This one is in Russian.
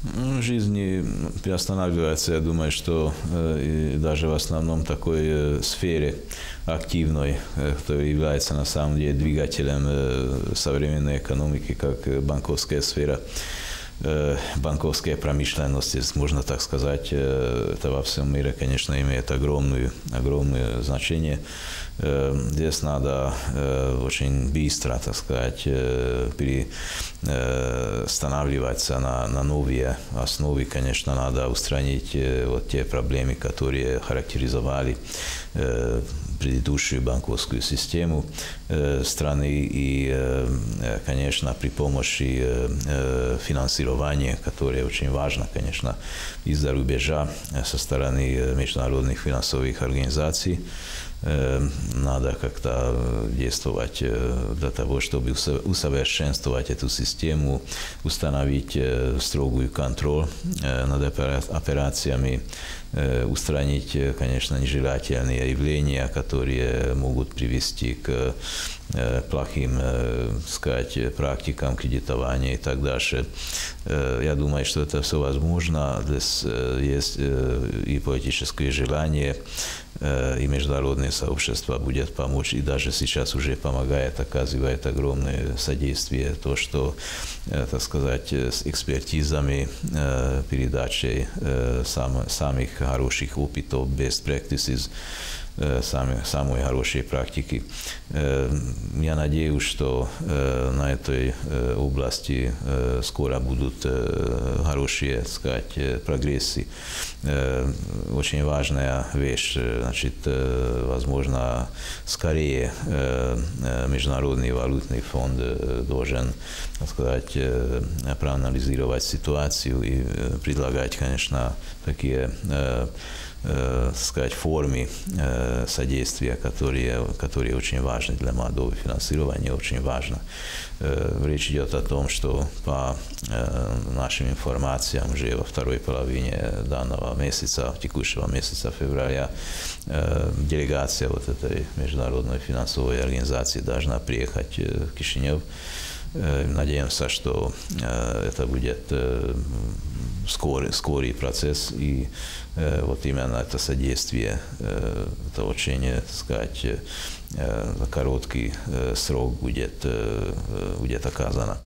Жизнь не приостанавливается, я думаю, что даже в основном такой сфере активной, которая является на самом деле двигателем современной экономики, как банковская сфера, банковская промышленность, если можно так сказать, это во всем мире, конечно, имеет огромное значение. Здесь надо очень быстро, так сказать, перестанавливаться на новые основы. Конечно, надо устранить вот те проблемы, которые характеризовали предыдущую банковскую систему страны и, конечно, при помощи финансирования, которое очень важно, конечно, из-за рубежа со стороны международных финансовых организаций, надо как-то действовать для того, чтобы усовершенствовать эту систему, установить строгий контроль над операциями, устранить, конечно, нежелательные явления, которые могут привести к плохим, сказать, практикам кредитования и так дальше. Я думаю, что это все возможно. Здесь есть и политическое желание, и международное сообщество будет помочь, и даже сейчас уже помогает, оказывает огромное содействие, то, что, так сказать, с экспертизами, передачей самых хороших опытов, best practices, самой хорошей практики. Я надеюсь, что на этой области скоро будут хорошие, так сказать, прогрессы. Очень важная вещь, значит, возможно, скорее Международный валютный фонд должен, так сказать, проанализировать ситуацию и предлагать, конечно, такие, так сказать, формы содействия, которые очень важны для молодого финансирования, очень важно. Речь идет о том, что по нашим информациям уже во второй половине данного месяца, текущего месяца февраля, делегация вот этой международной финансовой организации должна приехать в Кишинев. Надеемся, что это будет скорый процесс, и вот именно это содействие, это очень, так сказать, за короткий срок будет оказано.